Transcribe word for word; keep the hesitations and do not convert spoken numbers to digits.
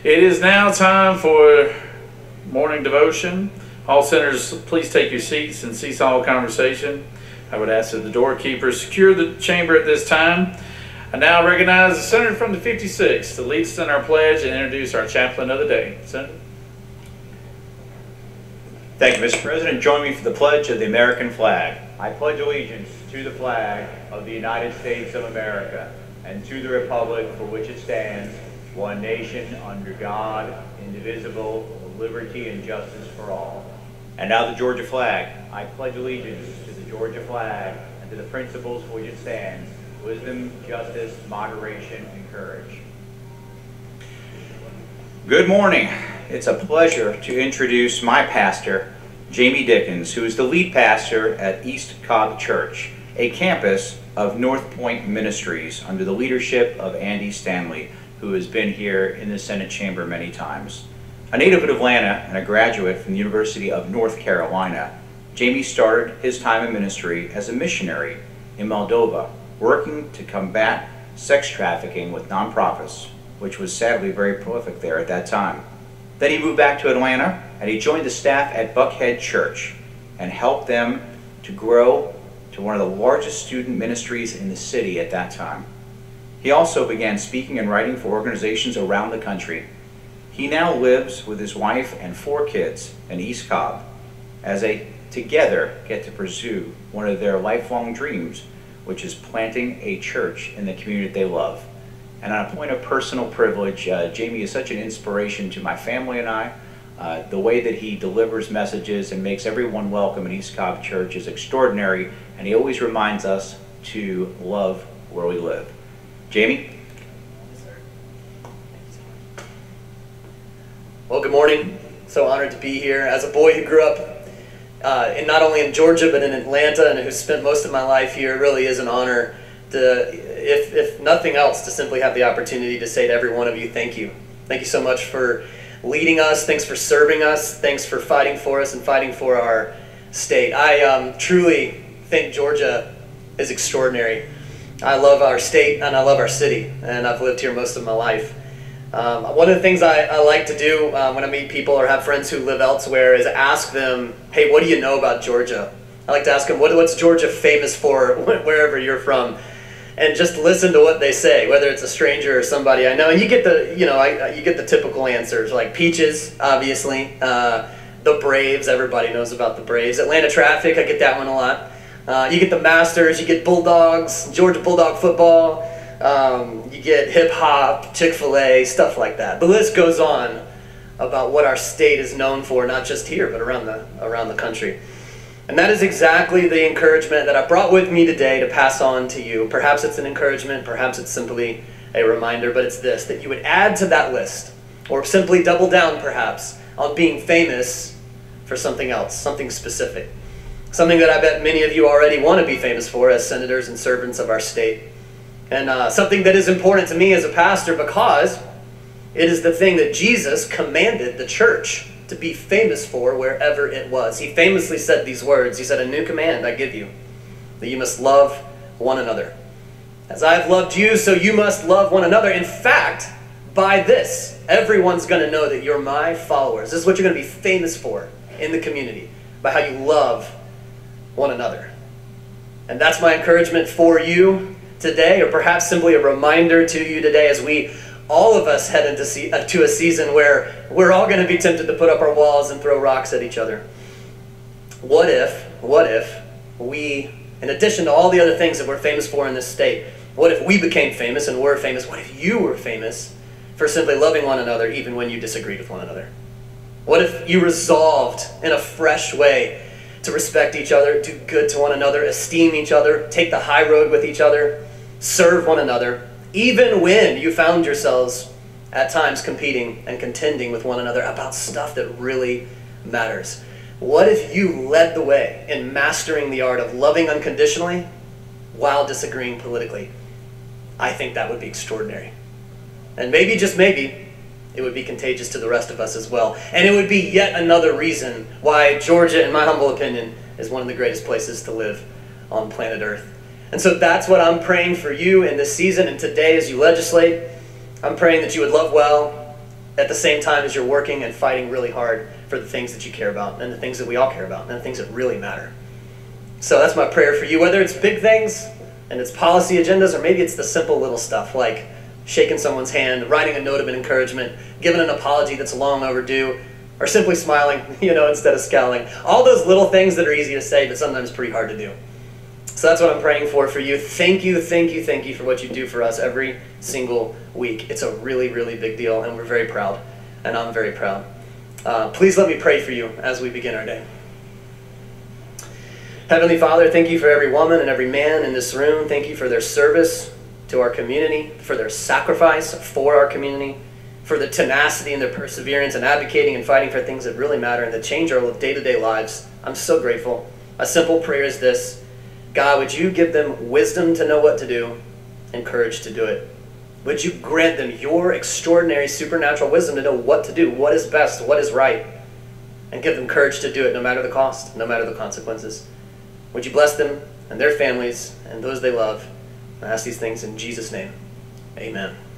It is now time for morning devotion. All sinners, please take your seats and cease all conversation. I would ask that the doorkeepers secure the chamber at this time. I now recognize the Senator from the fifty-sixth to lead us in our pledge and introduce our chaplain of the day. Senator. Thank you, Mister President. Join me for the pledge of the American flag. I pledge allegiance to the flag of the United States of America and to the republic for which it stands, one nation, under God, indivisible, with liberty and justice for all. And now the Georgia flag. I pledge allegiance to the Georgia flag and to the principles for which it stands, wisdom, justice, moderation, and courage. Good morning. It's a pleasure to introduce my pastor, Jamey Dickens, who is the lead pastor at East Cobb Church, a campus of North Point Ministries under the leadership of Andy Stanley, who has been here in the Senate chamber many times. A native of Atlanta and a graduate from the University of North Carolina, Jamey started his time in ministry as a missionary in Moldova, working to combat sex trafficking with nonprofits, which was sadly very prolific there at that time. Then he moved back to Atlanta and he joined the staff at Buckhead Church and helped them to grow to one of the largest student ministries in the city at that time. He also began speaking and writing for organizations around the country. He now lives with his wife and four kids in East Cobb as they together get to pursue one of their lifelong dreams, which is planting a church in the community they love. And on a point of personal privilege, uh, Jamey is such an inspiration to my family and I. Uh, the way that he delivers messages and makes everyone welcome at East Cobb Church is extraordinary, and he always reminds us to love where we live. Jamey? Well, good morning. So honored to be here. As a boy who grew up uh, in not only in Georgia but in Atlanta and who spent most of my life here, it really is an honor to, if, if nothing else, to simply have the opportunity to say to every one of you, thank you. Thank you so much for leading us. Thanks for serving us. Thanks for fighting for us and fighting for our state. I um, truly think Georgia is extraordinary. I love our state and I love our city, and I've lived here most of my life. Um, one of the things I, I like to do uh, when I meet people or have friends who live elsewhere is ask them, hey, what do you know about Georgia? I like to ask them, what, what's Georgia famous for wherever you're from? And just listen to what they say, whether it's a stranger or somebody I know. And you get the, you know, I, you get the typical answers, like peaches, obviously. Uh, the Braves, everybody knows about the Braves. Atlanta traffic, I get that one a lot. Uh, you get the Masters, you get Bulldogs, Georgia Bulldog football. Um, you get hip-hop, Chick-fil-A, stuff like that. The list goes on about what our state is known for, not just here, but around the, around the country. And that is exactly the encouragement that I brought with me today to pass on to you. Perhaps it's an encouragement, perhaps it's simply a reminder, but it's this, that you would add to that list, or simply double down perhaps, on being famous for something else, something specific. Something that I bet many of you already want to be famous for as senators and servants of our state. And uh, something that is important to me as a pastor because it is the thing that Jesus commanded the church to be famous for wherever it was. He famously said these words. He said, a new command I give you, that you must love one another. As I have loved you, so you must love one another. In fact, by this, everyone's going to know that you're my followers. This is what you're going to be famous for in the community, by how you love one another. And that's my encouragement for you today, or perhaps simply a reminder to you today as we, all of us, head into se uh, to a season where we're all going to be tempted to put up our walls and throw rocks at each other. What if, what if we, in addition to all the other things that we're famous for in this state, what if we became famous and were famous? What if you were famous for simply loving one another even when you disagreed with one another? What if you resolved in a fresh way to respect each other, do good to one another, esteem each other, take the high road with each other, serve one another, even when you found yourselves at times competing and contending with one another about stuff that really matters? What if you led the way in mastering the art of loving unconditionally while disagreeing politically? I think that would be extraordinary. And maybe, just maybe, it would be contagious to the rest of us as well. And it would be yet another reason why Georgia, in my humble opinion, is one of the greatest places to live on planet Earth. And so that's what I'm praying for you in this season and today as you legislate. I'm praying that you would love well, at the same time as you're working and fighting really hard for the things that you care about and the things that we all care about and the things that really matter. So that's my prayer for you, whether it's big things and it's policy agendas, or maybe it's the simple little stuff like shaking someone's hand, writing a note of encouragement, giving an apology that's long overdue, or simply smiling, you know, instead of scowling. All those little things that are easy to say, but sometimes pretty hard to do. So that's what I'm praying for for you. Thank you, thank you, thank you for what you do for us every single week. It's a really, really big deal, and we're very proud, and I'm very proud. Uh, please let me pray for you as we begin our day. Heavenly Father, thank you for every woman and every man in this room. Thank you for their service to our community, for their sacrifice for our community, for the tenacity and their perseverance and advocating and fighting for things that really matter and that change our day-to-day lives. I'm so grateful. A simple prayer is this: God, would you give them wisdom to know what to do and courage to do it? Would you grant them your extraordinary supernatural wisdom to know what to do, what is best, what is right, and give them courage to do it no matter the cost, no matter the consequences. Would you bless them and their families and those they love? I ask these things in Jesus' name. Amen.